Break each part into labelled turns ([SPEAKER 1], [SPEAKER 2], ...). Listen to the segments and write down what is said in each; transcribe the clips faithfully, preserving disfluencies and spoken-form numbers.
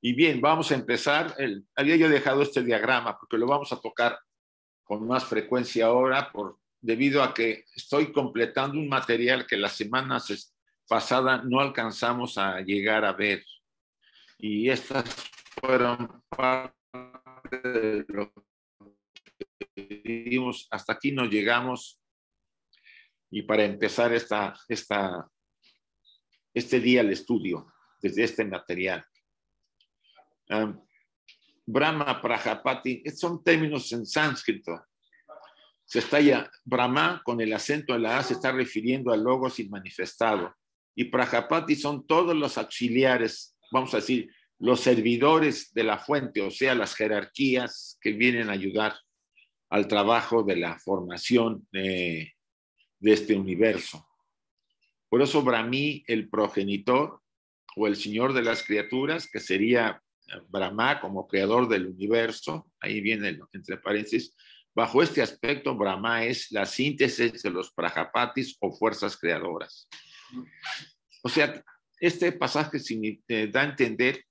[SPEAKER 1] Y bien, vamos a empezar. El, había yo dejado este diagrama porque lo vamos a tocar con más frecuencia ahora por, debido a que estoy completando un material que la semana pasada no alcanzamos a llegar a ver. Y estas fueron parte de lo que vimos. Hasta aquí nos llegamos. Y para empezar esta, esta, este día el estudio desde este material. Um, Brahma, Prajapati, son términos en sánscrito. Se está ya, Brahma con el acento en la A se está refiriendo al logos inmanifestado. Y Prajapati son todos los auxiliares, vamos a decir, los servidores de la fuente, o sea, las jerarquías que vienen a ayudar al trabajo de la formación de, de este universo. Por eso Brahmi, el progenitor o el señor de las criaturas, que sería Brahma como creador del universo, ahí viene entre paréntesis, bajo este aspecto Brahma es la síntesis de los Prajapatis o fuerzas creadoras. O sea, este pasaje da a entender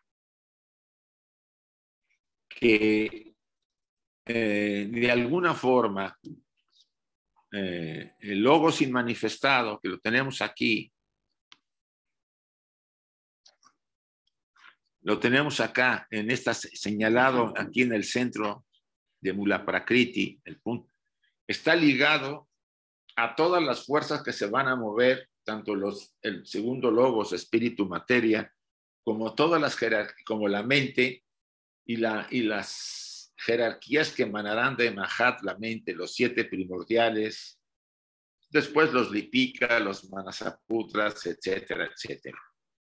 [SPEAKER 1] que eh, de alguna forma eh, el logos inmanifestado, que lo tenemos aquí, lo tenemos acá, en esta señalado aquí en el centro de Mula Prakriti, el punto, está ligado a todas las fuerzas que se van a mover, tanto los, el segundo logos, espíritu, materia, como todas las jerarquías, como la mente y, la, y las jerarquías que emanarán de Mahat, la mente, los siete primordiales, después los Lipika, los Manasaputras, etcétera, etcétera.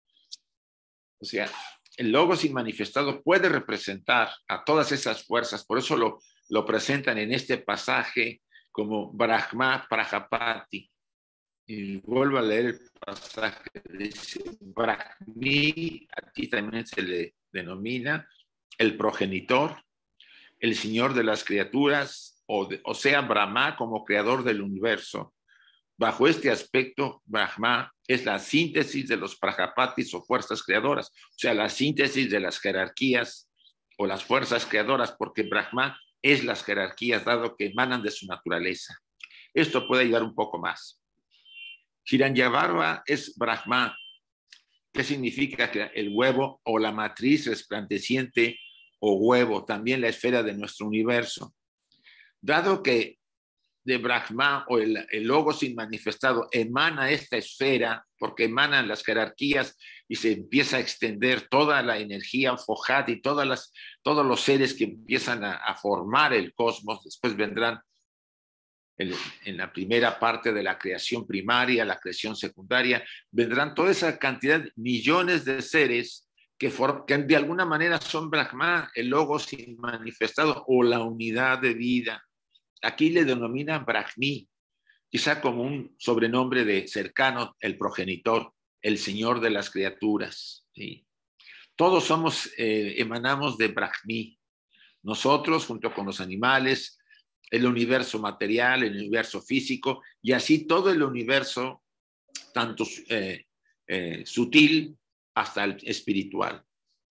[SPEAKER 1] O sea, el logos inmanifestado puede representar a todas esas fuerzas, por eso lo, lo presentan en este pasaje como Brahma Prajapati. Y vuelvo a leer el pasaje, dice Brahmi, aquí también se le denomina el progenitor, el señor de las criaturas, o, de, o sea, Brahma como creador del universo. Bajo este aspecto, Brahma es la síntesis de los Prajapatis o fuerzas creadoras, o sea, la síntesis de las jerarquías o las fuerzas creadoras, porque Brahma es las jerarquías, dado que emanan de su naturaleza. Esto puede ayudar un poco más. Hiranyagarbha es Brahma. ¿Qué significa? Que el huevo o la matriz resplandeciente o huevo, también la esfera de nuestro universo. Dado que de Brahma o el, el logos inmanifestado emana esta esfera, porque emanan las jerarquías y se empieza a extender toda la energía Fojat y todas las, todos los seres que empiezan a, a formar el cosmos, después vendrán el, en la primera parte de la creación primaria, la creación secundaria, vendrán toda esa cantidad, millones de seres que, for, que de alguna manera son Brahma, el logos inmanifestado o la unidad de vida. Aquí le denominan Brahmi, quizá como un sobrenombre de cercano, el progenitor, el señor de las criaturas. ¿Sí? Todos somos, eh, emanamos de Brahmi. Nosotros, junto con los animales, el universo material, el universo físico, y así todo el universo, tanto eh, eh, sutil hasta el espiritual.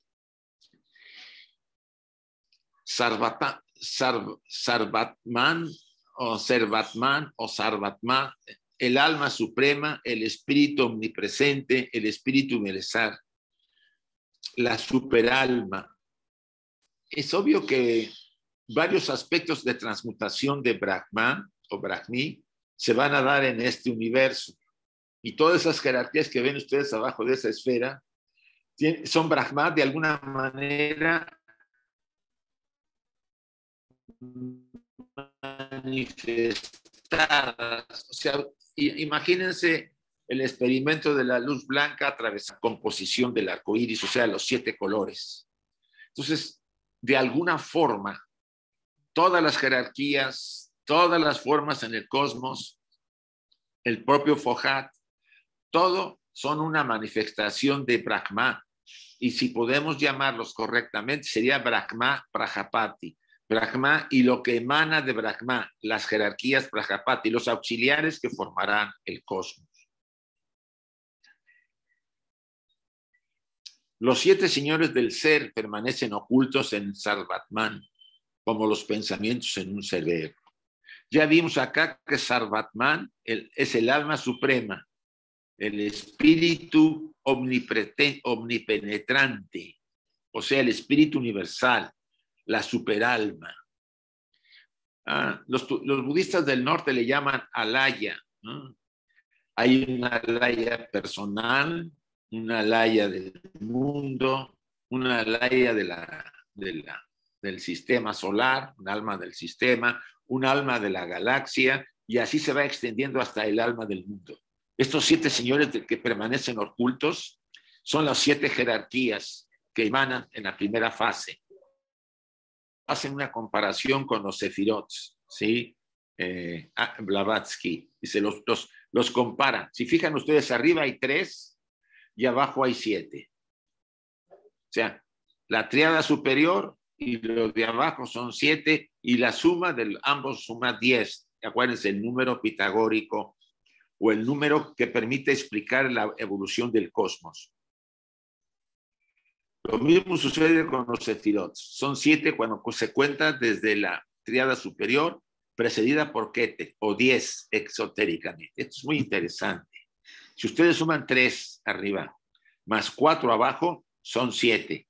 [SPEAKER 1] Sarvata, Sarv, Sarvatman o Servatman o Sarvatma, el alma suprema, el espíritu omnipresente, el espíritu universal, la superalma. Es obvio que varios aspectos de transmutación de Brahman o Brahmi se van a dar en este universo. Y todas esas jerarquías que ven ustedes abajo de esa esfera son Brahma de alguna manera manifestadas. O sea, imagínense el experimento de la luz blanca a través de la composición del arco iris, o sea, los siete colores. Entonces, de alguna forma, todas las jerarquías, todas las formas en el cosmos, el propio Fojat, todo son una manifestación de Brahma. Y si podemos llamarlos correctamente, sería Brahma Prajapati. Brahma y lo que emana de Brahma, las jerarquías Prajapati, los auxiliares que formarán el cosmos. Los siete señores del ser permanecen ocultos en Sarvatman, como los pensamientos en un cerebro. Ya vimos acá que Sarvatman es el alma suprema, el espíritu omnipenetrante, o sea, el espíritu universal, la superalma. Ah, los, los budistas del norte le llaman alaya, ¿no? Hay una alaya personal, una alaya del mundo, una alaya de la, de la, del sistema solar, un alma del sistema, un alma de la galaxia, y así se va extendiendo hasta el alma del mundo. Estos siete señores que permanecen ocultos son las siete jerarquías que emanan en la primera fase. Hacen una comparación con los sefirot, ¿sí? Eh, Blavatsky dice, los, los, los compara. Si fijan ustedes, arriba hay tres y abajo hay siete. O sea, la tríada superior y los de abajo son siete y la suma de ambos suma diez. Acuérdense, el número pitagórico o el número que permite explicar la evolución del cosmos. Lo mismo sucede con los sefirot. Son siete cuando se cuenta desde la tríada superior, precedida por Keter, o diez exotéricamente. Esto es muy interesante. Si ustedes suman tres arriba, más cuatro abajo, son siete.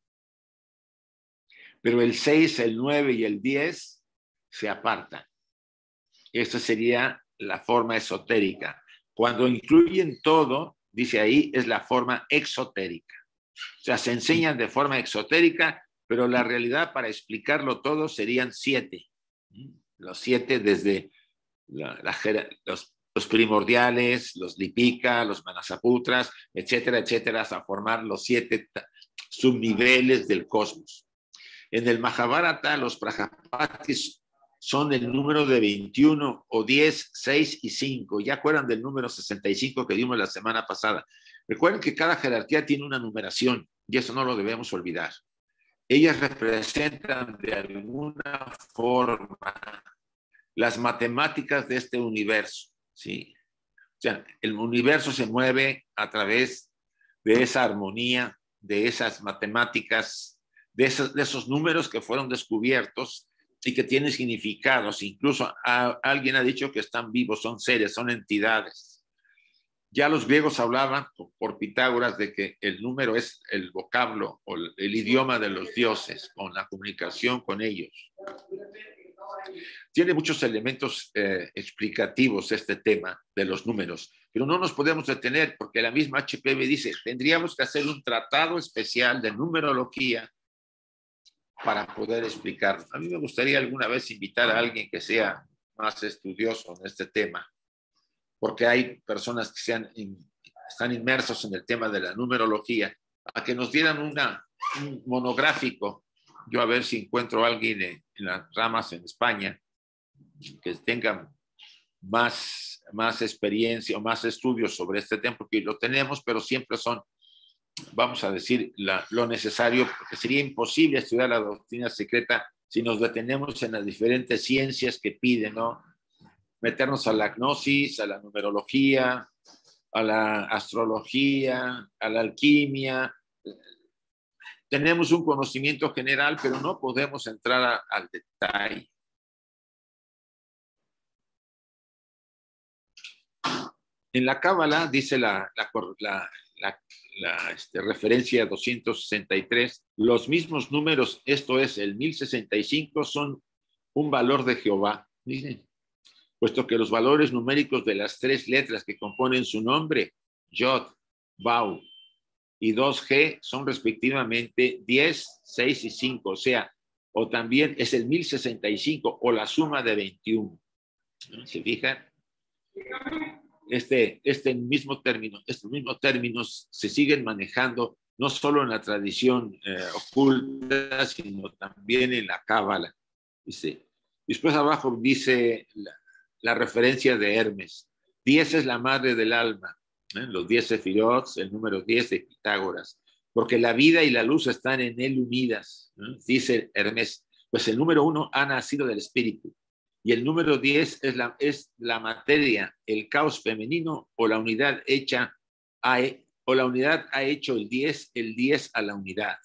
[SPEAKER 1] Pero el seis, el nueve y el diez se apartan. Esta sería la forma esotérica. Cuando incluyen todo, dice ahí, es la forma exotérica. O sea, se enseñan de forma exotérica, pero la realidad para explicarlo todo serían siete. Los siete desde la, la, los, los primordiales, los lipika, los manasaputras, etcétera, etcétera, hasta formar los siete subniveles del cosmos. En el Mahabharata, los Prajapatis son el número de veintiuno o diez, seis y cinco. ¿Ya acuerdan del número sesenta y cinco que dimos la semana pasada? Recuerden que cada jerarquía tiene una numeración y eso no lo debemos olvidar. Ellas representan de alguna forma las matemáticas de este universo, ¿sí? O sea, el universo se mueve a través de esa armonía, de esas matemáticas, de esos, de esos números que fueron descubiertos y que tienen significados. Incluso a, alguien ha dicho que están vivos, son seres, son entidades. Ya los griegos hablaban por Pitágoras de que el número es el vocablo o el, el idioma de los dioses, con la comunicación con ellos. Tiene muchos elementos eh, explicativos este tema de los números, pero no nos podemos detener porque la misma H P V dice, tendríamos que hacer un tratado especial de numerología para poder explicarlo. A mí me gustaría alguna vez invitar a alguien que sea más estudioso en este tema, porque hay personas que sean, están inmersos en el tema de la numerología, a que nos dieran una, un monográfico. Yo a ver si encuentro a alguien en, en las ramas en España que tenga más, más experiencia o más estudios sobre este tema, porque lo tenemos, pero siempre son, vamos a decir, la, lo necesario, porque sería imposible estudiar la doctrina secreta si nos detenemos en las diferentes ciencias que piden, ¿no? Meternos a la gnosis, a la numerología, a la astrología, a la alquimia. Tenemos un conocimiento general, pero no podemos entrar a, al detalle. En la Cábala dice la, la, la, la, la este, referencia doscientos sesenta y tres, los mismos números, esto es el mil sesenta y cinco, son un valor de Jehová. Dicen, puesto que los valores numéricos de las tres letras que componen su nombre, Yod, Bau y dos G, son respectivamente diez, seis y cinco, o sea, o también es el mil sesenta y cinco o la suma de veintiuno. ¿Se fijan? Este, este mismo término, estos mismos términos se siguen manejando no solo en la tradición eh, oculta, sino también en la Cábala. Dice, después abajo dice la, la referencia de Hermes. diez es la madre del alma, ¿eh? Los diez sefirot, el número diez de Pitágoras, porque la vida y la luz están en él unidas, ¿eh? Dice Hermes, pues el número uno ha nacido del espíritu. Y el número diez es la, es la materia, el caos femenino o la unidad hecha a, o la unidad ha hecho el diez, el diez a la unidad.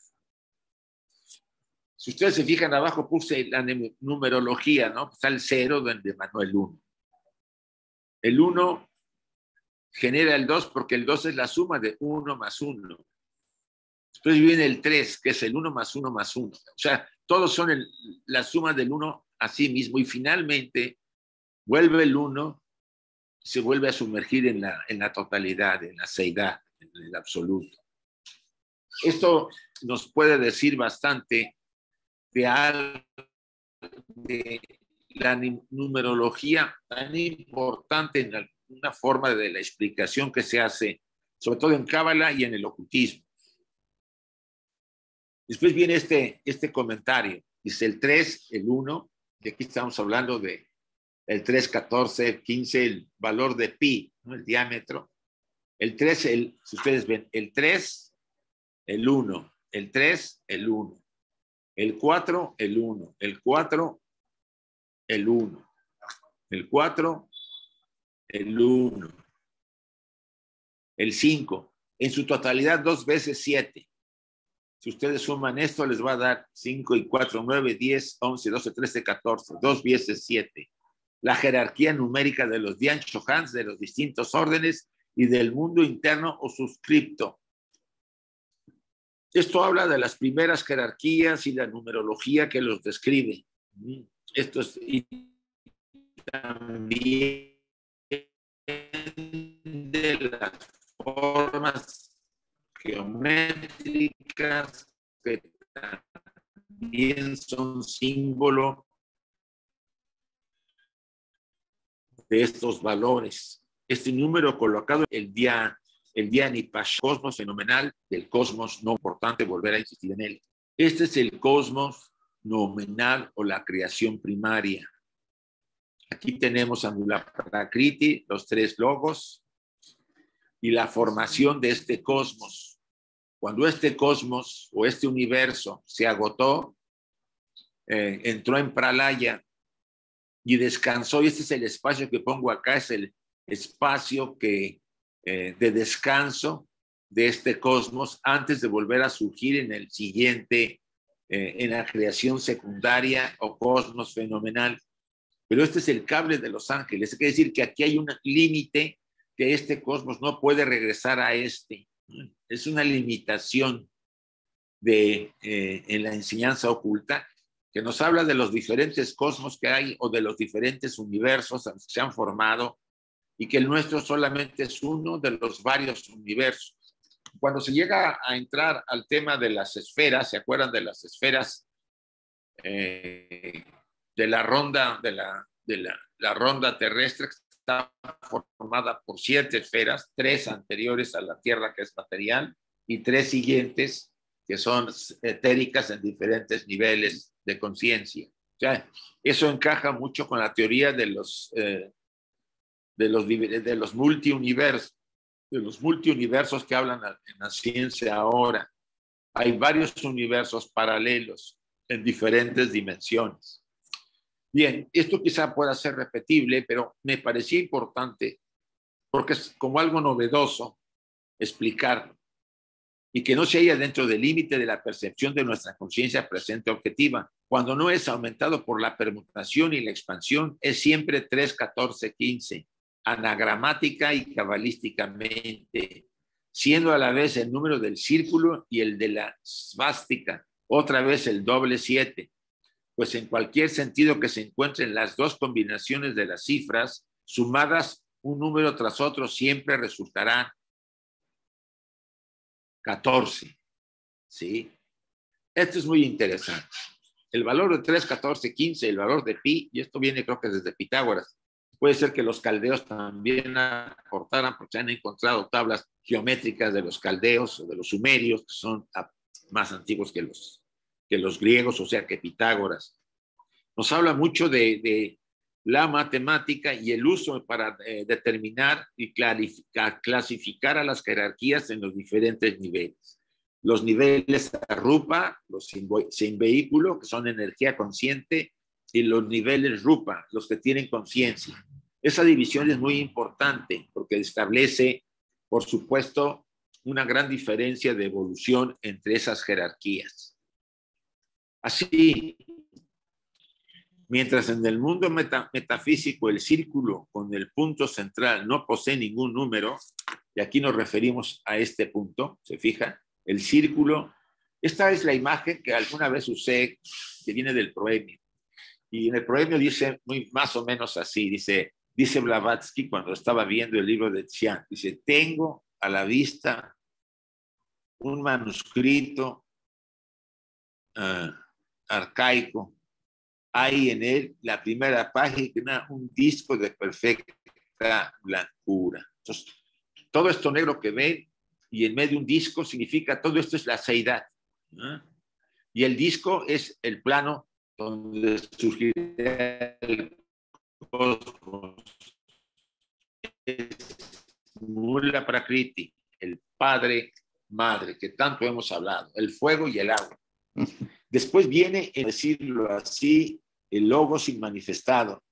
[SPEAKER 1] Si ustedes se fijan abajo, puse la numerología, ¿no? Está el cero donde emanó el uno. El uno genera el dos porque el dos es la suma de uno más uno. Después viene el tres, que es el uno más uno más uno. O sea, todos son el, la suma del uno a sí mismo y finalmente vuelve el uno, se vuelve a sumergir en la, en la totalidad, en la seidad, en el absoluto. Esto nos puede decir bastante de, algo, de la numerología tan importante en una forma de la explicación que se hace, sobre todo en Cábala y en el ocultismo. Después viene este, este comentario. Dice el tres, el uno, y aquí estamos hablando de el tres, catorce, quince, el valor de pi, ¿no? El diámetro. El tres, el, si ustedes ven, el tres, el uno, el tres, el uno. El cuatro, el uno. El cuatro, el uno. El cuatro, el uno. El cinco. En su totalidad, dos veces siete. Si ustedes suman esto, les va a dar cinco y cuatro, nueve, diez, once, doce, trece, catorce. dos veces siete. La jerarquía numérica de los Dian Shohans, de los distintos órdenes y del mundo interno o suscripto. Esto habla de las primeras jerarquías y la numerología que los describe. Esto es y también de las formas geométricas que también son símbolo de estos valores. Este número colocado el día el día Nipash, cosmos fenomenal del cosmos no importante, volver a insistir en él. Este es el cosmos nominal o la creación primaria. Aquí tenemos a Mula Prakriti, los tres logos y la formación de este cosmos. Cuando este cosmos o este universo se agotó, eh, entró en Pralaya y descansó. Y este es el espacio que pongo acá, es el espacio que Eh, de descanso de este cosmos antes de volver a surgir en el siguiente, eh, en la creación secundaria o cosmos fenomenal. Pero este es el cable de los ángeles. Quiere decir que aquí hay un límite que este cosmos no puede regresar a este. Es una limitación de, eh, en la enseñanza oculta que nos habla de los diferentes cosmos que hay o de los diferentes universos que se han formado y que el nuestro solamente es uno de los varios universos. Cuando se llega a entrar al tema de las esferas, ¿se acuerdan de las esferas eh, de la ronda, de la, de la, la ronda terrestre que está formada por siete esferas, tres anteriores a la Tierra que es material y tres siguientes que son etéricas en diferentes niveles de conciencia? O sea, eso encaja mucho con la teoría de los... Eh, de los, de los multiuniversos, de los multiuniversos que hablan en la ciencia ahora. Hay varios universos paralelos en diferentes dimensiones. Bien, esto quizá pueda ser repetible, pero me parecía importante porque es como algo novedoso explicarlo y que no se halla dentro del límite de la percepción de nuestra conciencia presente objetiva. Cuando no es aumentado por la permutación y la expansión, es siempre tres, catorce, quince. Anagramática y cabalísticamente, siendo a la vez el número del círculo y el de la svástica, otra vez el doble siete, pues en cualquier sentido que se encuentren las dos combinaciones de las cifras, sumadas un número tras otro, siempre resultarán catorce. ¿Sí? Esto es muy interesante. El valor de tres, catorce, quince, el valor de pi, y esto viene creo que desde Pitágoras. Puede ser que los caldeos también aportaran, porque se han encontrado tablas geométricas de los caldeos o de los sumerios, que son más antiguos que los, que los griegos, o sea, que Pitágoras. Nos habla mucho de, de la matemática y el uso para eh, determinar y clarificar, clasificar a las jerarquías en los diferentes niveles. Los niveles Rupa, los sin, sin vehículo, que son energía consciente, y los niveles Rupa, los que tienen conciencia. Esa división es muy importante porque establece, por supuesto, una gran diferencia de evolución entre esas jerarquías. Así, mientras en el mundo meta, metafísico el círculo con el punto central no posee ningún número, y aquí nos referimos a este punto, ¿se fija? El círculo, esta es la imagen que alguna vez usé, que viene del Proemio. Y en el Proemio dice muy, más o menos así, dice, dice Blavatsky cuando estaba viendo el libro de Xian, dice, tengo a la vista un manuscrito uh, arcaico. Hay en él la primera página, un disco de perfecta blancura. Entonces, todo esto negro que ven y en medio un disco significa, todo esto es la seidad, ¿no? Y el disco es el plano donde surgirá el cosmos. Es Mula Prakriti, el padre, madre, que tanto hemos hablado, el fuego y el agua. Después viene, en decirlo así, el logos inmanifestado.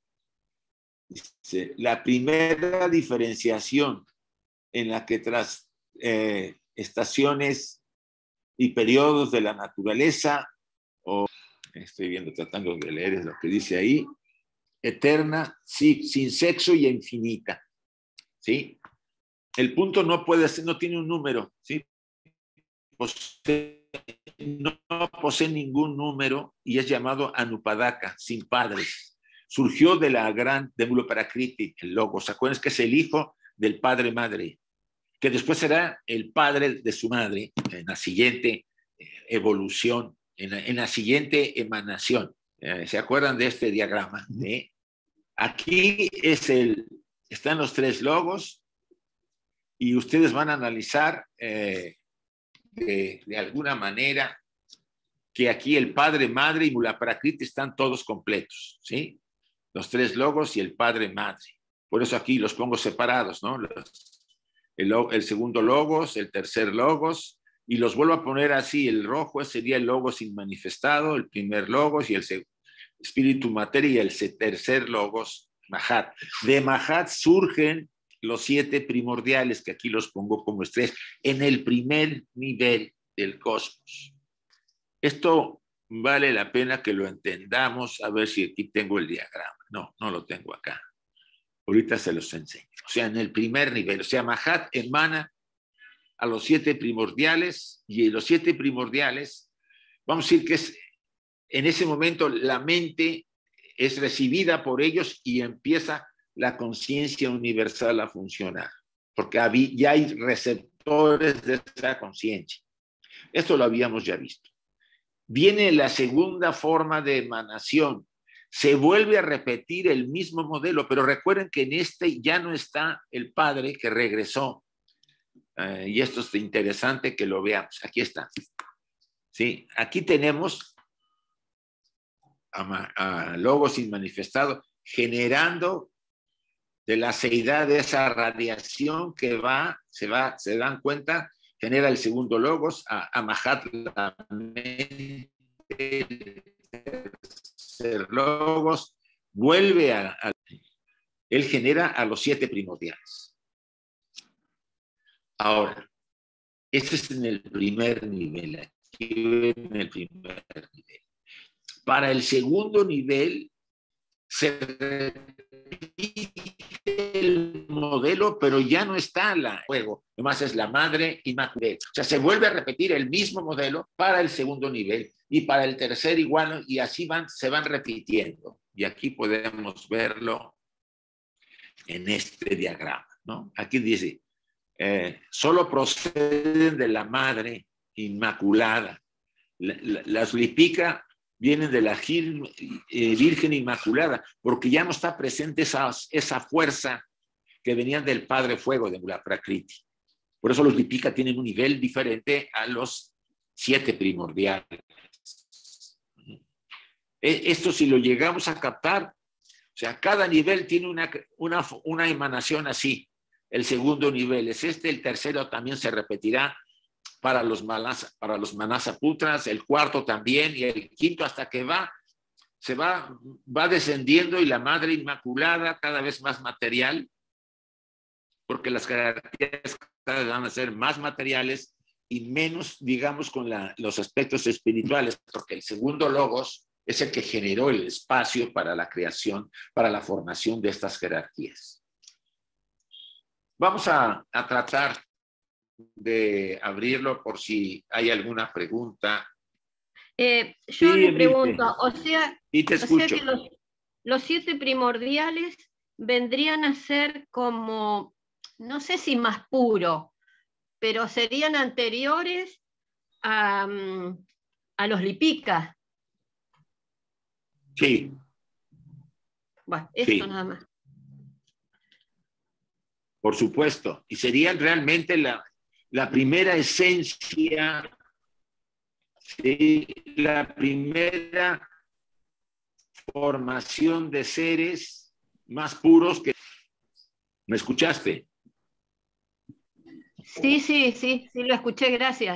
[SPEAKER 1] Dice, la primera diferenciación en la que tras eh, estaciones y periodos de la naturaleza, o estoy viendo, tratando de leer lo que dice ahí, eterna, sí, sin sexo y infinita, ¿sí? El punto no puede ser, no tiene un número, ¿sí? Posee, no posee ningún número y es llamado Anupadaka, sin padres. Surgió de la gran de Mula Prakriti, el Logos. ¿Acuérdense que es el hijo del padre madre? Que después será el padre de su madre en la siguiente evolución, en la, en la siguiente emanación. ¿Se acuerdan de este diagrama? ¿Eh? Aquí es el, están los tres logos y ustedes van a analizar eh, de, de alguna manera que aquí el padre, madre y Mula Prakriti están todos completos, ¿sí? Los tres logos y el padre, madre. Por eso aquí los pongo separados, ¿no? Los, el, el segundo logos, el tercer logos, y los vuelvo a poner así. El rojo sería el logos inmanifestado, el primer logos y el segundo espíritu materia y el tercer logos Mahat. De Mahat surgen los siete primordiales, que aquí los pongo como estrés, en el primer nivel del cosmos. Esto vale la pena que lo entendamos, a ver si aquí tengo el diagrama. No, no lo tengo acá. Ahorita se los enseño. O sea, en el primer nivel, o sea, Mahat emana a los siete primordiales y los siete primordiales, vamos a decir que es, en ese momento la mente es recibida por ellos y empieza la conciencia universal a funcionar, porque ya hay receptores de esa conciencia. Esto lo habíamos ya visto. Viene la segunda forma de emanación. Se vuelve a repetir el mismo modelo, pero recuerden que en este ya no está el padre que regresó. Uh, y esto es interesante que lo veamos. Aquí está. ¿Sí? Aquí tenemos a, a Logos inmanifestado generando de la seidad de esa radiación que va, se va, se dan cuenta, genera el segundo Logos, a, a Mahat la mente, el Logos, vuelve a, a, él genera a los siete primordiales. Ahora, este es en el primer nivel, aquí en el primer nivel. Para el segundo nivel, se repite el modelo, pero ya no está la juego. Además es la madre inmaculada. O sea, se vuelve a repetir el mismo modelo para el segundo nivel y para el tercer igual, y así van, se van repitiendo. Y aquí podemos verlo en este diagrama, ¿no? Aquí dice, eh, solo proceden de la madre inmaculada. La, la, las Lipica vienen de la Gir, eh, Virgen Inmaculada, porque ya no está presente esa, esa fuerza que venían del Padre Fuego de Mula Prakriti. Por eso los Lipica tienen un nivel diferente a los siete primordiales. Esto si lo llegamos a captar, o sea, cada nivel tiene una, una, una emanación así. El segundo nivel es este, el tercero también se repetirá para los, malas, para los Manasaputras, el cuarto también, y el quinto hasta que va, se va, va descendiendo y la Madre Inmaculada cada vez más material, porque las jerarquías libertades van a ser más materiales y menos, digamos, con la, los aspectos espirituales, porque el segundo logos es el que generó el espacio para la creación, para la formación de estas jerarquías. Vamos a, a tratar de abrirlo por si hay alguna pregunta.
[SPEAKER 2] Eh, yo
[SPEAKER 1] sí,
[SPEAKER 2] le
[SPEAKER 1] Emilce.
[SPEAKER 2] pregunto, o sea,
[SPEAKER 1] Y te
[SPEAKER 2] o sea
[SPEAKER 1] escucho.
[SPEAKER 2] que los, los siete primordiales vendrían a ser como, no sé si más puro, pero serían anteriores a, mm, a los lipicas.
[SPEAKER 1] Sí.
[SPEAKER 2] Bueno, eso
[SPEAKER 1] Sí.
[SPEAKER 2] nada más.
[SPEAKER 1] Por supuesto. Y serían realmente la, la primera esencia, ¿sí? La primera formación de seres más puros que... ¿Me escuchaste?
[SPEAKER 2] Sí, sí, sí, sí, lo escuché, gracias.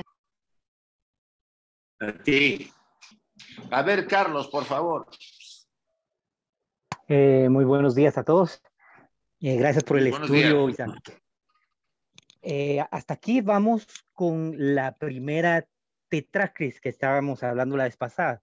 [SPEAKER 1] Sí. A ver, Carlos, por favor.
[SPEAKER 3] Eh, muy buenos días a todos. Eh, gracias por
[SPEAKER 1] Sí,
[SPEAKER 3] el
[SPEAKER 1] buenos
[SPEAKER 3] estudio,
[SPEAKER 1] días.
[SPEAKER 3] Isaac. Eh, hasta aquí vamos con la primera tetrácris que estábamos hablando la vez pasada.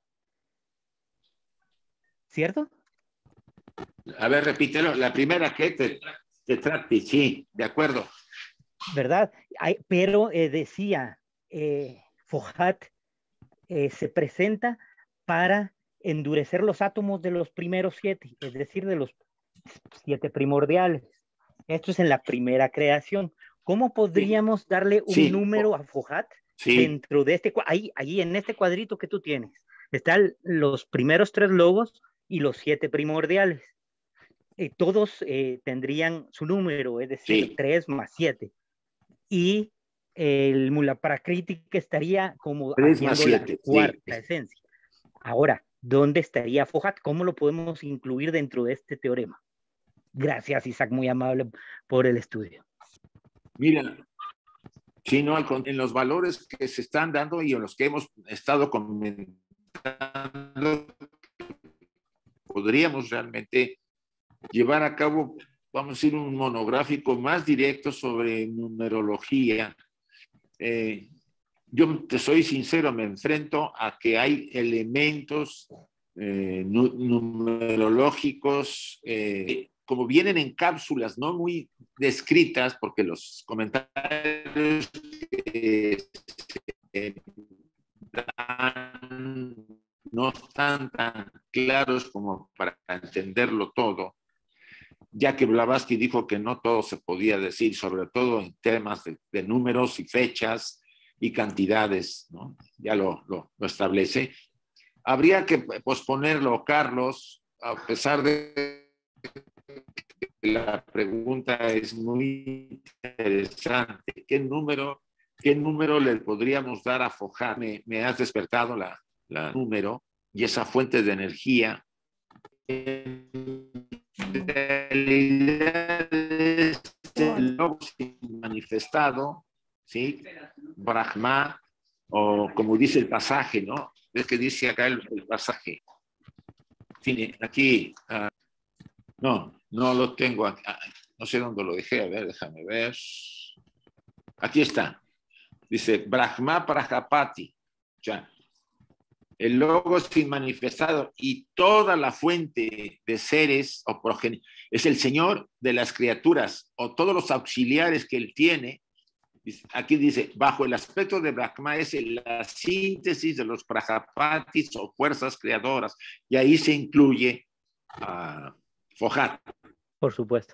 [SPEAKER 3] ¿Cierto?
[SPEAKER 1] A ver, repítelo. La primera que te, tetrácris, sí, de acuerdo.
[SPEAKER 3] ¿Verdad? Hay, pero eh, decía, eh, Fojat eh, se presenta para endurecer los átomos de los primeros siete, es decir, de los siete primordiales. Esto es en la primera creación. ¿Cómo podríamos darle un
[SPEAKER 1] Sí.
[SPEAKER 3] número a Fojat
[SPEAKER 1] Sí.
[SPEAKER 3] dentro de este, ahí, ahí en este cuadrito que tú tienes? Están los primeros tres logos y los siete primordiales. Eh, todos eh, tendrían su número, es decir,
[SPEAKER 1] Sí.
[SPEAKER 3] tres más siete. Y el Mula Prakritika estaría como
[SPEAKER 1] tres más
[SPEAKER 3] haciendo
[SPEAKER 1] siete,
[SPEAKER 3] la cuarta
[SPEAKER 1] sí.
[SPEAKER 3] esencia. Ahora, ¿dónde estaría Fojat? ¿Cómo lo podemos incluir dentro de este teorema? Gracias, Isaac, muy amable por el estudio.
[SPEAKER 1] Mira, sí, no, en los valores que se están dando y en los que hemos estado comentando, podríamos realmente llevar a cabo, vamos a decir, un monográfico más directo sobre numerología. Eh, yo te soy sincero, me enfrento a que hay elementos eh, numerológicos eh, como vienen en cápsulas, no muy descritas, porque los comentarios que se dan no están tan claros como para entenderlo todo, ya que Blavatsky dijo que no todo se podía decir, sobre todo en temas de, de números y fechas y cantidades, ¿no? Ya lo, lo, lo establece. Habría que posponerlo, Carlos, a pesar de que la pregunta es muy interesante. ¿Qué número, qué número le podríamos dar a Fojat? Me, me has despertado la, la número y esa fuente de energía. El logo manifestado, ¿sí? Brahma, o como dice el pasaje, ¿no? Es que dice acá el, el pasaje. Sí, aquí, uh, no, no lo tengo, aquí, no sé dónde lo dejé, a ver, déjame ver. Aquí está. Dice Brahma Prajapati, o sea, el logos manifestado y toda la fuente de seres o progenitor es el Señor de las criaturas o todos los auxiliares que él tiene. Aquí dice, bajo el aspecto de Brahma es la síntesis de los Prajapatis o fuerzas creadoras, y ahí se incluye a Fojat.
[SPEAKER 3] Por supuesto.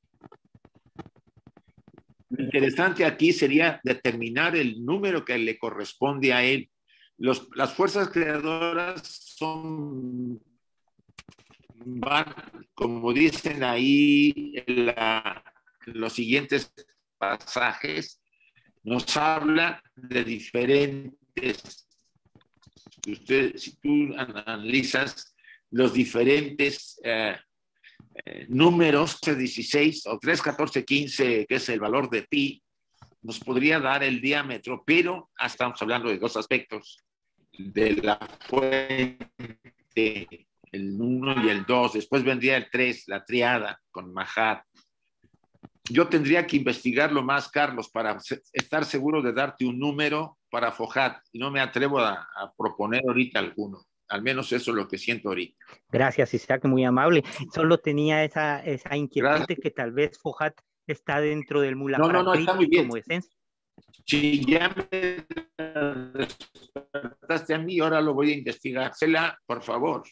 [SPEAKER 1] Lo interesante aquí sería determinar el número que le corresponde a él. Los, las fuerzas creadoras son, van, como dicen ahí la, los siguientes pasajes, nos habla de diferentes, si, usted, si tú analizas los diferentes eh, eh, números, dieciséis o tres, catorce, quince, que es el valor de pi, nos podría dar el diámetro, pero estamos hablando de dos aspectos, de la fuente, el uno y el dos, después vendría el tres, la triada con Mahat. yo tendría que investigarlo más, Carlos, para estar seguro de darte un número para Fojat. Y no me atrevo a, a proponer ahorita alguno. Al menos eso es lo que siento ahorita.
[SPEAKER 3] Gracias, Isaac, muy amable. Solo tenía esa, esa inquietud
[SPEAKER 1] Gracias.
[SPEAKER 3] de que tal vez Fojat está dentro del Mula
[SPEAKER 1] No, no, no, está muy bien.
[SPEAKER 3] como esencia.
[SPEAKER 1] Si ya me despertaste a mí, ahora lo voy a investigar. Cela, por favor.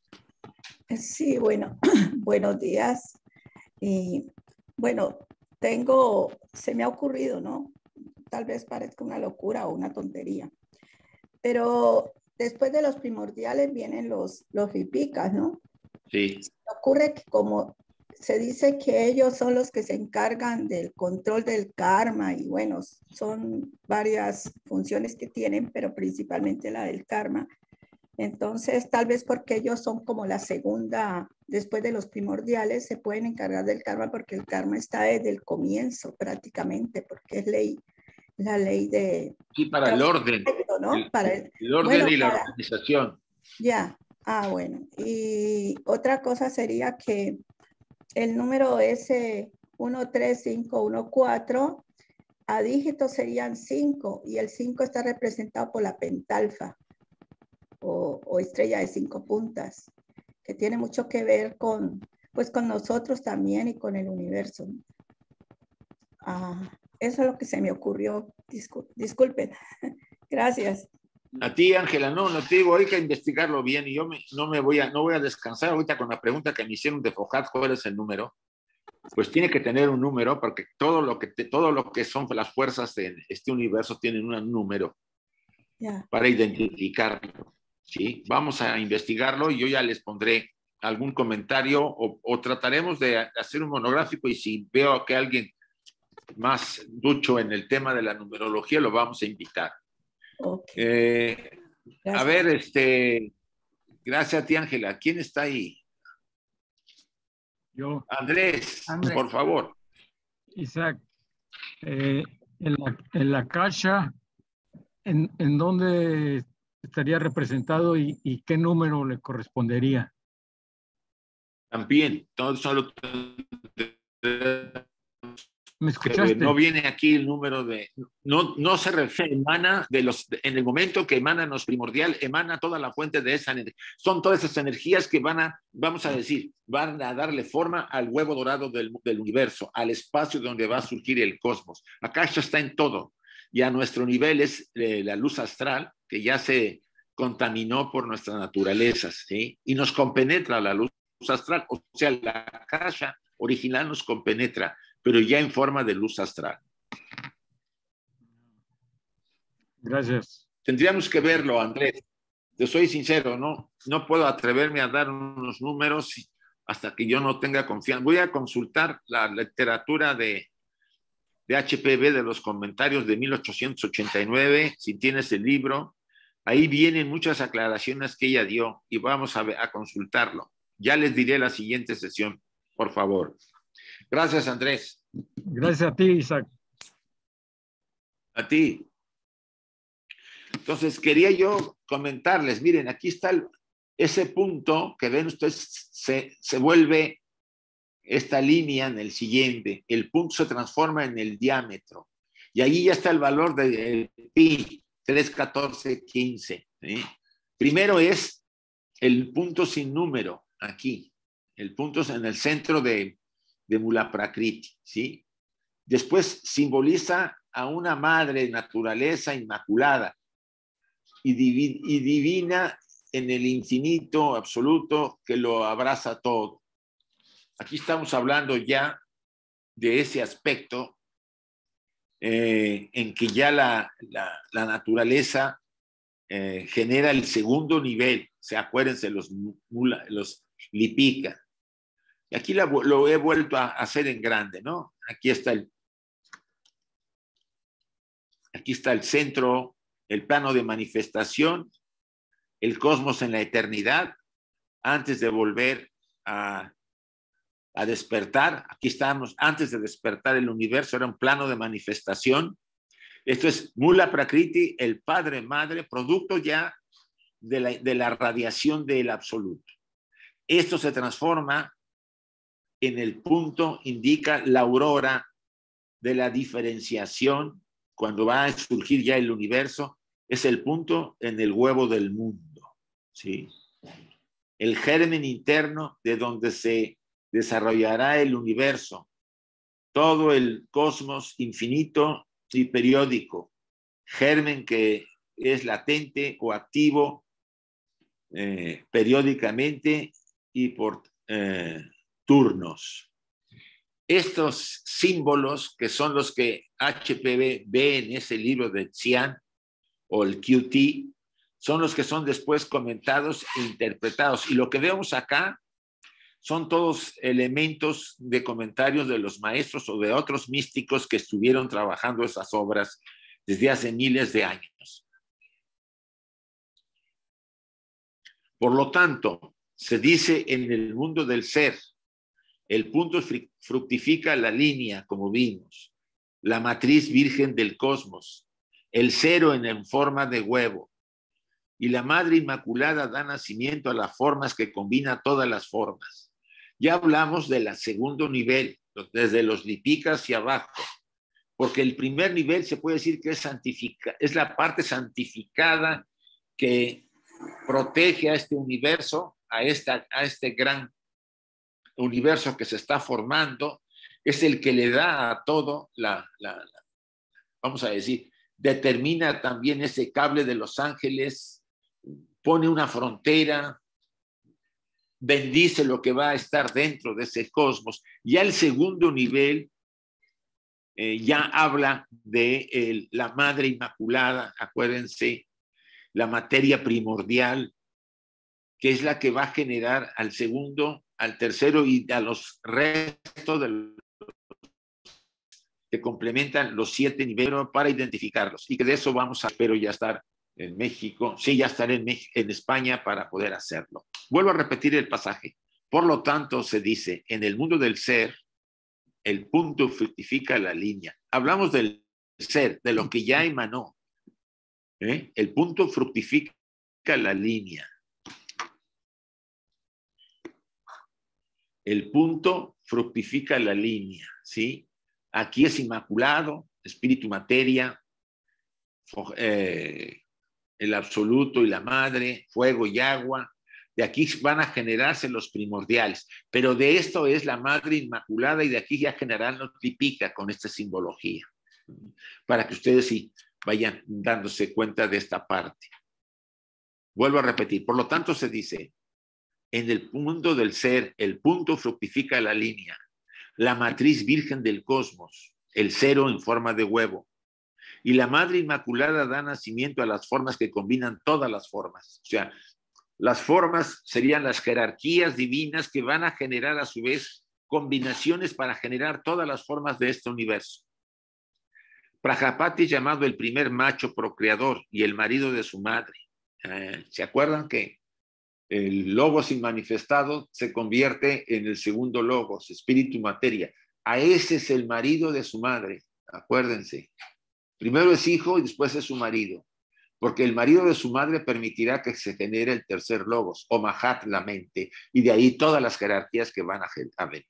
[SPEAKER 4] Sí, bueno, buenos días. Y bueno, tengo, se me ha ocurrido, ¿no? Tal vez parezca una locura o una tontería, pero después de los primordiales vienen los, los lipicas, ¿no?
[SPEAKER 1] Sí.
[SPEAKER 4] Ocurre que como se dice que ellos son los que se encargan del control del karma y bueno, son varias funciones que tienen, pero principalmente la del karma. Entonces, tal vez porque ellos son como la segunda, después de los primordiales, se pueden encargar del karma porque el karma está desde el comienzo prácticamente, porque es ley, la ley de...
[SPEAKER 1] Sí, para el orden.
[SPEAKER 4] Perfecto, ¿no?
[SPEAKER 1] El,
[SPEAKER 4] para el,
[SPEAKER 1] el orden bueno, y la para, organización.
[SPEAKER 4] Ya, ah, bueno. Y otra cosa sería que el número ese uno tres cinco uno cuatro, a dígitos serían cinco y el cinco está representado por la pentalfa. O, o estrella de cinco puntas, que tiene mucho que ver con, pues, con nosotros también y con el universo. Ah, eso es lo que se me ocurrió. Discul disculpen. Gracias.
[SPEAKER 1] A ti, Ángela, no, no te digo, hay que investigarlo bien y yo me, no me voy a, no voy a descansar ahorita con la pregunta que me hicieron de Fojat, ¿cuál es el número? Pues tiene que tener un número porque todo lo que, te, todo lo que son las fuerzas de este universo tienen un número
[SPEAKER 4] yeah.
[SPEAKER 1] para identificarlo. ¿Sí? Vamos a investigarlo y yo ya les pondré algún comentario o, o trataremos de hacer un monográfico y si veo que alguien más ducho en el tema de la numerología lo vamos a invitar.
[SPEAKER 4] Okay.
[SPEAKER 1] Eh, a ver, este, gracias a ti, Ángela. ¿Quién está ahí?
[SPEAKER 5] Yo.
[SPEAKER 1] Andrés,
[SPEAKER 5] Andrés.
[SPEAKER 1] por favor.
[SPEAKER 5] Isaac, eh, en la, en la caja, ¿en, en dónde estaría representado y, y qué número le correspondería?
[SPEAKER 1] También, todo solo
[SPEAKER 5] ¿Me escuchaste?
[SPEAKER 1] No viene aquí el número de, no, no se refiere, emana de los, en el momento que emanan los primordial, emana toda la fuente de esa energía. Son todas esas energías que van a, vamos a decir, van a darle forma al huevo dorado del, del universo, al espacio donde va a surgir el cosmos. Acá ya está en todo. Y a nuestro nivel es eh, la luz astral, que ya se contaminó por nuestra naturaleza, ¿sí? Y nos compenetra la luz astral, o sea, la caja original nos compenetra, pero ya en forma de luz astral.
[SPEAKER 5] Gracias.
[SPEAKER 1] Tendríamos que verlo, Andrés. Te soy sincero, no, no puedo atreverme a dar unos números hasta que yo no tenga confianza. Voy a consultar la literatura de, de H P V de los comentarios de mil ochocientos ochenta y nueve, si tienes el libro. Ahí vienen muchas aclaraciones que ella dio y vamos a, ver, a consultarlo. Ya les diré la siguiente sesión, por favor. Gracias, Andrés.
[SPEAKER 5] Gracias a ti, Isaac.
[SPEAKER 1] A ti. Entonces, quería yo comentarles, miren, aquí está el, ese punto que ven ustedes, se, se vuelve esta línea en el siguiente. El punto se transforma en el diámetro. Y ahí ya está el valor de pi, tres, catorce, quince. ¿Sí? Primero es el punto sin número, aquí. El punto es en el centro de, de Mula Prakriti, ¿sí? Después simboliza a una madre naturaleza inmaculada y, divi y divina en el infinito absoluto que lo abraza todo. Aquí estamos hablando ya de ese aspecto eh, en que ya la, la, la naturaleza eh, genera el segundo nivel. O sea, acuérdense, los, los Lipika. Y aquí la, lo he vuelto a hacer en grande, ¿no? Aquí está el Aquí está el centro, el plano de manifestación, el cosmos en la eternidad, antes de volver a, a despertar. Aquí estamos, antes de despertar el universo, era un plano de manifestación. Esto es Mula Prakriti, el Padre Madre, producto ya de la, de la radiación del absoluto. Esto se transforma en el punto indica la aurora de la diferenciación, cuando va a surgir ya el universo, es el punto en el huevo del mundo, ¿sí? El germen interno de donde se desarrollará el universo, todo el cosmos infinito y periódico, germen que es latente o activo eh, periódicamente y por eh, turnos. Estos símbolos, que son los que H P V ve en ese libro de Xian o el Q T, son los que son después comentados e interpretados. Y lo que vemos acá son todos elementos de comentarios de los maestros o de otros místicos que estuvieron trabajando esas obras desde hace miles de años. Por lo tanto, se dice en el mundo del ser, el punto fructifica la línea, como vimos, la matriz virgen del cosmos, el cero en forma de huevo, y la Madre Inmaculada da nacimiento a las formas que combina todas las formas. Ya hablamos del segundo nivel, desde los lipicas hacia abajo, porque el primer nivel se puede decir que es, santifica, es la parte santificada que protege a este universo, a, esta, a este gran universo que se está formando, es el que le da a todo la, la, la, vamos a decir, determina también ese cable de los ángeles, pone una frontera, bendice lo que va a estar dentro de ese cosmos. Ya el segundo nivel eh, ya habla de el, la Madre Inmaculada, acuérdense, la materia primordial, que es la que va a generar al segundo, al tercero y a los restos de los que complementan los siete niveles para identificarlos. Y que de eso vamos a, espero ya estar en México, sí, ya estaré en, en España para poder hacerlo. Vuelvo a repetir el pasaje. Por lo tanto, se dice, en el mundo del ser, el punto fructifica la línea. Hablamos del ser, de lo que ya emanó. ¿Eh? El punto fructifica la línea. El punto fructifica la línea, ¿sí? Aquí es inmaculado, espíritu, materia, eh, el absoluto y la madre, fuego y agua. De aquí van a generarse los primordiales, pero de esto es la Madre Inmaculada y de aquí ya generarán los tipica con esta simbología, para que ustedes sí vayan dándose cuenta de esta parte. Vuelvo a repetir, por lo tanto se dice, en el mundo del ser, el punto fructifica la línea, la matriz virgen del cosmos, el cero en forma de huevo, y la Madre Inmaculada da nacimiento a las formas que combinan todas las formas. O sea, las formas serían las jerarquías divinas que van a generar a su vez combinaciones para generar todas las formas de este universo. Prajapati es llamado el primer macho procreador y el marido de su madre. Eh, ¿Se acuerdan que el logos inmanifestado se convierte en el segundo logos, espíritu y materia? A ese es el marido de su madre, acuérdense. Primero es hijo y después es su marido. Porque el marido de su madre permitirá que se genere el tercer logos, o Mahat, la mente, y de ahí todas las jerarquías que van a, a venir.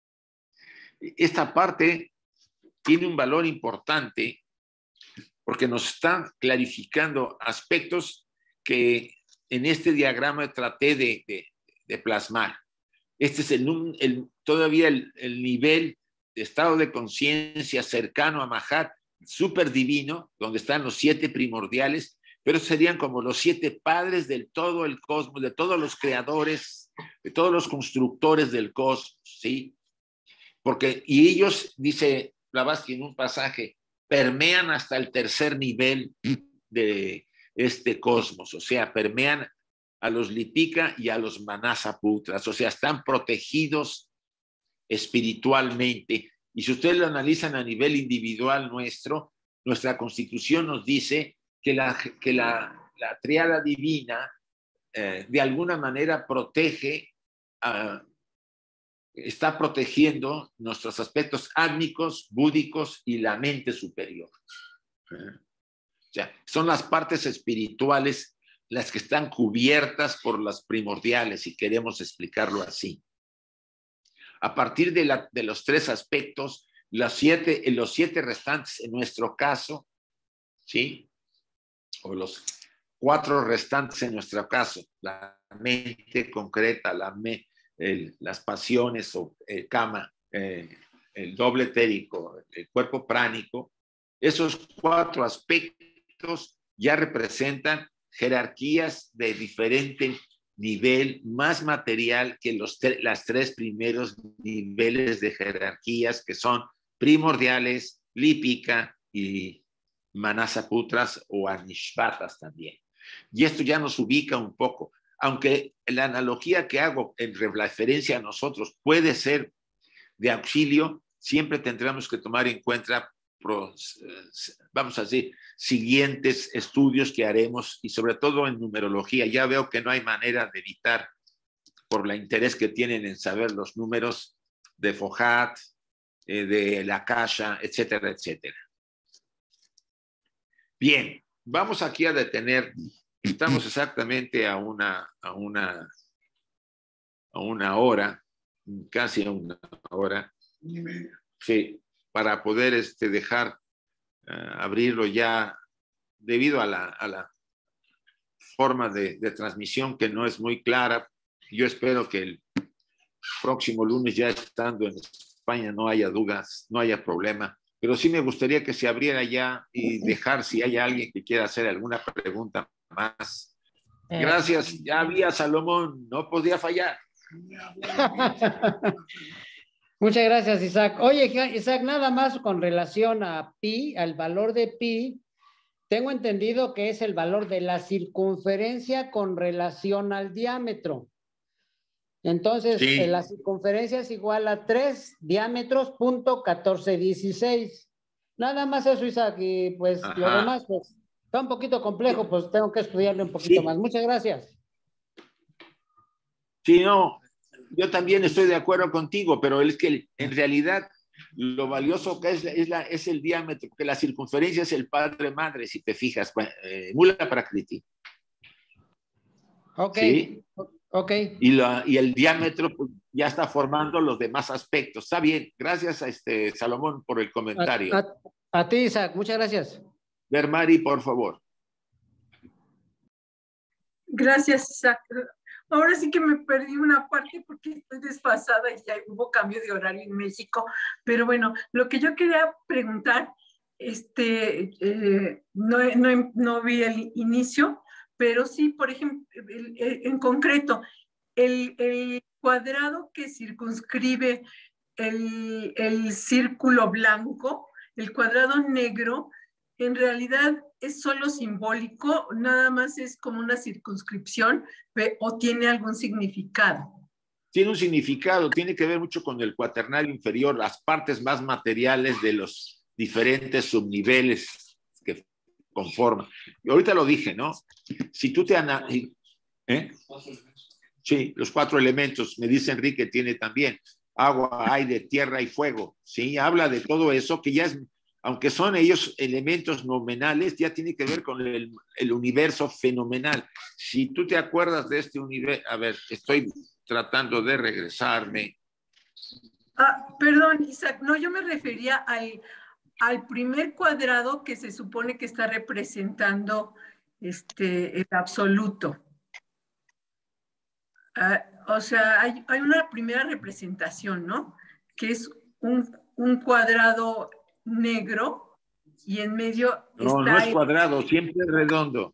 [SPEAKER 1] Esta parte tiene un valor importante porque nos está clarificando aspectos que en este diagrama traté de, de, de plasmar. Este es el, el, todavía el, el nivel de estado de conciencia cercano a Mahat, súper divino, donde están los siete primordiales, pero serían como los siete padres del todo el cosmos, de todos los creadores, de todos los constructores del cosmos, ¿sí? Porque, y ellos, dice Blavatsky en un pasaje, permean hasta el tercer nivel de este cosmos, o sea, permean a los Lipika y a los Manasaputras, o sea, están protegidos espiritualmente. Y si ustedes lo analizan a nivel individual nuestro, nuestra constitución nos dice que la, que la, la triada divina eh, de alguna manera protege, uh, está protegiendo nuestros aspectos ágnicos, búdicos y la mente superior. ¿Eh? O sea, son las partes espirituales las que están cubiertas por las primordiales, si queremos explicarlo así. A partir de, la, de los tres aspectos, los siete, los siete restantes en nuestro caso, ¿sí? O los cuatro restantes en nuestro caso, la mente concreta, la me, el, las pasiones o el kama, eh, el doble etérico, el cuerpo pránico, esos cuatro aspectos ya representan jerarquías de diferente nivel, más material que los las tres primeros niveles de jerarquías que son primordiales, lípica y manasaputras o anishvatas también. Y esto ya nos ubica un poco, aunque la analogía que hago en referencia a nosotros puede ser de auxilio, siempre tendremos que tomar en cuenta, vamos a decir, siguientes estudios que haremos y sobre todo en numerología. Ya veo que no hay manera de evitar, por el interés que tienen en saber los números de Fohat, eh, de la Akasha, etcétera, etcétera. Bien, vamos aquí a detener, estamos exactamente a una, a una, a una hora, casi a una hora, sí, para poder este, dejar uh, abrirlo ya debido a la, a la forma de, de transmisión que no es muy clara. Yo espero que el próximo lunes, ya estando en España, no haya dudas, no haya problema, pero sí me gustaría que se abriera ya y dejar si hay alguien que quiera hacer alguna pregunta más. Gracias, ya había Salomón, no podía fallar.
[SPEAKER 6] Muchas gracias, Isaac. Oye, Isaac, nada más con relación a pi, al valor de pi, tengo entendido que es el valor de la circunferencia con relación al diámetro. Entonces,
[SPEAKER 1] sí.
[SPEAKER 6] La circunferencia es igual a tres diámetros punto catorce dieciséis. Nada más eso, Isaac, y pues Ajá. Lo demás, pues, está un poquito complejo, pues tengo que estudiarlo un poquito sí. más. Muchas gracias.
[SPEAKER 1] Sí, no, yo también estoy de acuerdo contigo, pero es que en realidad lo valioso que es, es, la, es el diámetro, porque la circunferencia es el padre-madre, si te fijas, eh, Mula Prakriti.
[SPEAKER 6] Ok,
[SPEAKER 1] ¿sí?
[SPEAKER 6] ok.
[SPEAKER 1] Y, la, y el diámetro pues, ya está formando los demás aspectos. Está bien, gracias a este Salomón por el comentario.
[SPEAKER 6] A, a, a ti, Isaac, muchas gracias.
[SPEAKER 1] Vermari, por favor.
[SPEAKER 7] Gracias, Isaac. Ahora sí que me perdí una parte porque estoy desfasada y ya hubo cambio de horario en México. Pero bueno, lo que yo quería preguntar, este, eh, no, no, no vi el inicio, pero sí, por ejemplo, el, el, en concreto, el, el cuadrado que circunscribe el, el círculo blanco, el cuadrado negro, en realidad es solo simbólico, nada más es como una circunscripción, o tiene algún significado.
[SPEAKER 1] Tiene un significado, tiene que ver mucho con el cuaternario inferior, las partes más materiales de los diferentes subniveles que conforman. Y ahorita lo dije, ¿no? Si tú te analizas, ¿eh? Sí, los cuatro elementos, me dice Enrique, tiene también agua, aire, tierra y fuego, ¿sí? Habla de todo eso que ya es, aunque son ellos elementos nominales, ya tiene que ver con el, el universo fenomenal. Si tú te acuerdas de este universo, a ver, estoy tratando de regresarme.
[SPEAKER 7] Ah, perdón, Isaac, no, yo me refería al, al primer cuadrado que se supone que está representando este, el absoluto. Ah, o sea, hay, hay una primera representación, ¿no? Que es un, un cuadrado negro y en medio
[SPEAKER 1] no,
[SPEAKER 7] está...
[SPEAKER 1] No, es cuadrado, el, siempre es redondo.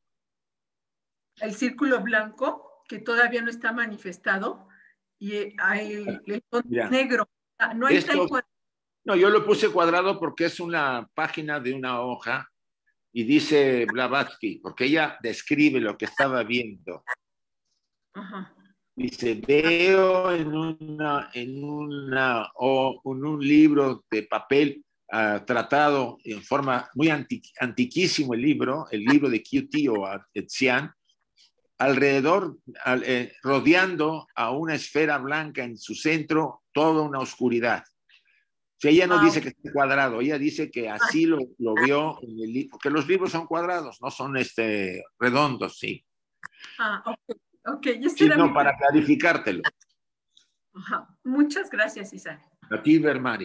[SPEAKER 7] El círculo blanco, que todavía no está manifestado, y hay el, el
[SPEAKER 1] Mira,
[SPEAKER 7] negro. No hay
[SPEAKER 1] esto,
[SPEAKER 7] tal cuadrado.
[SPEAKER 1] No, yo lo puse cuadrado porque es una página de una hoja y dice Blavatsky, porque ella describe lo que estaba viendo.
[SPEAKER 7] Ajá.
[SPEAKER 1] Dice, veo en, una, en, una, o, en un libro de papel uh, tratado en forma muy anti, antiquísimo el libro, el libro de Q T o Etzian, alrededor, al, eh, rodeando a una esfera blanca en su centro, toda una oscuridad. O sea, ella no ah, dice que esté cuadrado, ella dice que así lo, lo vio en el libro, porque los libros son cuadrados, no son este, redondos, sí.
[SPEAKER 7] Ah, ok. Okay,
[SPEAKER 1] sí, no, para clarificártelo.
[SPEAKER 7] Ajá. Muchas gracias, Isaac.
[SPEAKER 1] A ti, Bermari.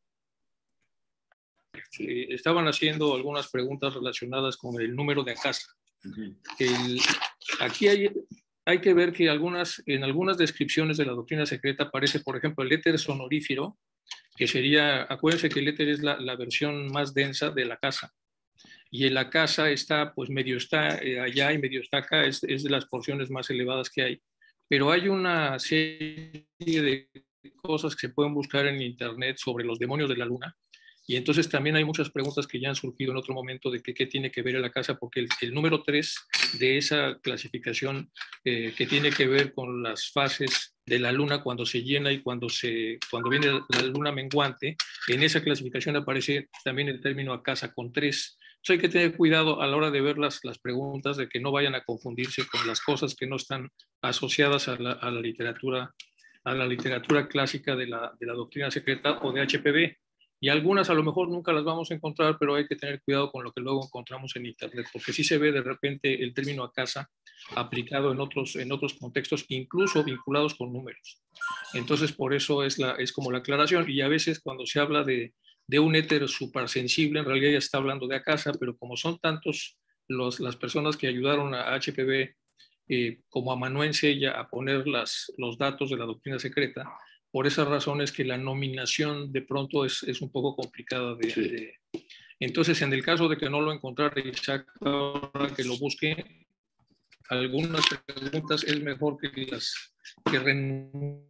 [SPEAKER 8] Sí, estaban haciendo algunas preguntas relacionadas con el número de casa. Uh-huh. el, aquí hay, hay que ver que algunas, en algunas descripciones de la doctrina secreta aparece, por ejemplo, el éter sonorífero, que sería, acuérdense que el éter es la, la versión más densa de la casa. Y en la casa está, pues medio está eh, allá y medio está acá, es, es de las porciones más elevadas que hay. Pero hay una serie de cosas que se pueden buscar en internet sobre los demonios de la luna. Y entonces también hay muchas preguntas que ya han surgido en otro momento de que, qué tiene que ver en la casa, porque el, el número tres de esa clasificación eh, que tiene que ver con las fases de la luna cuando se llena y cuando, se, cuando viene la luna menguante, en esa clasificación aparece también el término a casa con tres. Entonces hay que tener cuidado a la hora de ver las, las preguntas, de que no vayan a confundirse con las cosas que no están asociadas a la, a la literatura, a la literatura clásica de la, de la doctrina secreta o de H P V. Y algunas a lo mejor nunca las vamos a encontrar, pero hay que tener cuidado con lo que luego encontramos en internet, porque sí se ve de repente el término a casa aplicado en otros, en otros contextos, incluso vinculados con números. Entonces, por eso es, la, es como la aclaración. Y a veces cuando se habla de, de un éter supersensible, en realidad ya está hablando de a casa, pero como son tantos los, las personas que ayudaron a H P V, eh, como amanuense ya a poner las, los datos de la doctrina secreta, por esas razones que la nominación de pronto es, es un poco complicada. De, sí. de... Entonces, en el caso de que no lo encontrara Isaac, ahora que lo busque, algunas preguntas es mejor que las que renunciar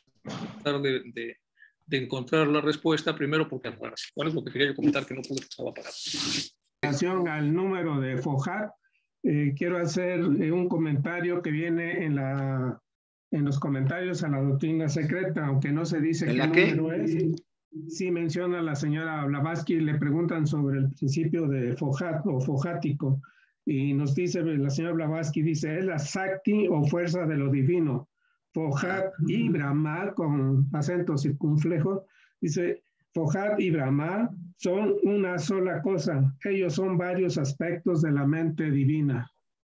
[SPEAKER 8] de, de, de encontrar la respuesta, primero porque es raras. ¿Cuál es lo que quería yo comentar que no pude, que estaba parado?
[SPEAKER 9] En relación al número de Fohat, eh, quiero hacer eh, un comentario que viene en la... en los comentarios a la doctrina secreta, aunque no se dice qué número es, sí menciona la señora Blavatsky, le preguntan sobre el principio de Fohat o fojático, y nos dice, la señora Blavatsky dice, es la Sakti o fuerza de lo divino. Fohat y Brahma, con acento circunflejo, dice, Fohat y Brahma son una sola cosa, ellos son varios aspectos de la mente divina.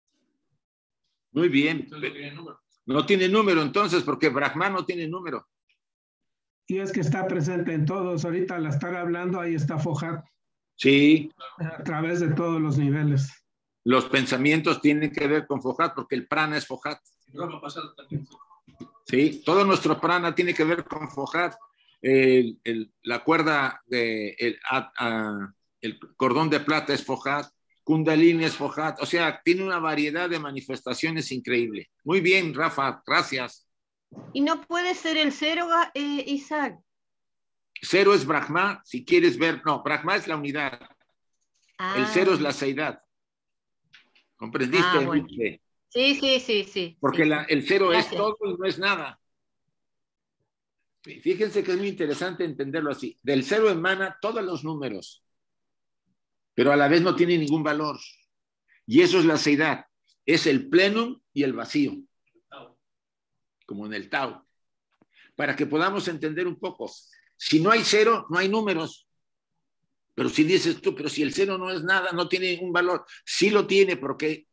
[SPEAKER 1] Muy bien. No tiene número entonces, porque Brahma no tiene número.
[SPEAKER 9] Y es que está presente en todos. Ahorita al estar hablando, ahí está Fohat.
[SPEAKER 1] Sí.
[SPEAKER 9] A través de todos los niveles.
[SPEAKER 1] Los pensamientos tienen que ver con Fohat, porque el prana es Fohat. Sí, todo nuestro prana tiene que ver con Fohat. El, el, la cuerda, de, el, a, a, el cordón de plata es Fohat. Kundalini es Fohat, o sea, tiene una variedad de manifestaciones increíble. Muy bien, Rafa, gracias.
[SPEAKER 2] ¿Y no puede ser el cero, eh, Isaac?
[SPEAKER 1] Cero es Brahma, si quieres ver, no, Brahma es la unidad. Ah. El cero es la seidad. ¿Comprendiste?
[SPEAKER 2] Ah, bueno. Sí, sí, sí, sí.
[SPEAKER 1] Porque
[SPEAKER 2] sí.
[SPEAKER 1] La, el cero
[SPEAKER 2] Gracias.
[SPEAKER 1] Es todo y no es nada. Fíjense que es muy interesante entenderlo así. Del cero emana todos los números, pero a la vez no tiene ningún valor. Y eso es la seidad. Es el plenum y el vacío. Como en el Tao. Para que podamos entender un poco. Si no hay cero, no hay números. Pero si dices tú, pero si el cero no es nada, no tiene ningún valor. Sí lo tiene, porque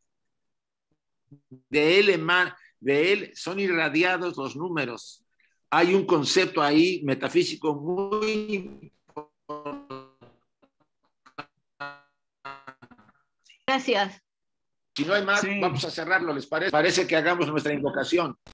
[SPEAKER 1] de él, emana, de él son irradiados los números. Hay un concepto ahí metafísico muy importante.
[SPEAKER 2] Gracias.
[SPEAKER 1] Si no hay más, sí. Vamos a cerrarlo, ¿les parece? Parece que hagamos nuestra invocación.